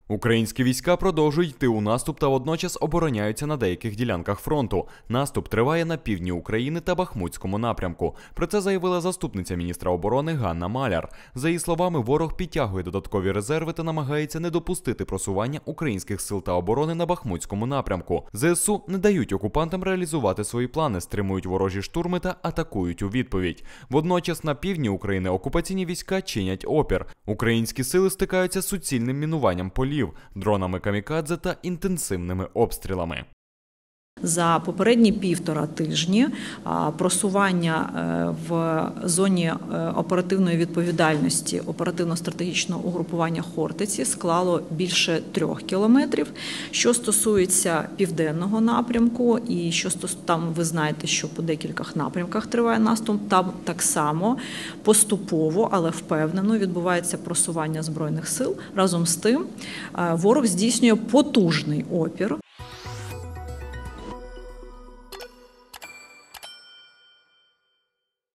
Українські війська продовжують йти у наступ та водночас обороняються на деяких ділянках фронту. Наступ триває на півдні України та Бахмутському напрямку. Про це заявила заступниця міністра оборони Ганна Маляр. За її словами, ворог підтягує додаткові резерви та намагається не допустити просування українських сил та оборони на Бахмутському напрямку. ЗСУ не дають окупантам реалізувати свої плани, стримують ворожі штурми та атакують у відповідь. Водночас на півдні України окупаційні війська чинять опір. Українські сили стикаються з суцільним мінуванням полів, дронами камікадзе та інтенсивними обстрілами. За попередні 1,5 тижні просування в зоні оперативної відповідальності оперативно-стратегічного угрупування «Хортиці» склало більше 3 кілометрів. Що стосується південного напрямку, і там ви знаєте, що по декількох напрямках триває наступ, там так само поступово, але впевнено відбувається просування Збройних сил. Разом з тим ворог здійснює потужний опір.